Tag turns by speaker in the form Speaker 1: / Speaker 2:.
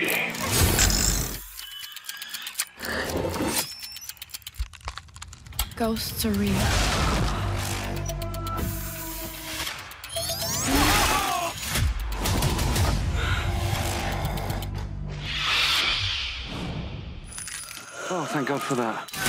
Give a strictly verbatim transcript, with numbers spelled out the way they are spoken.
Speaker 1: Ghosts are real.
Speaker 2: Oh, thank God for that.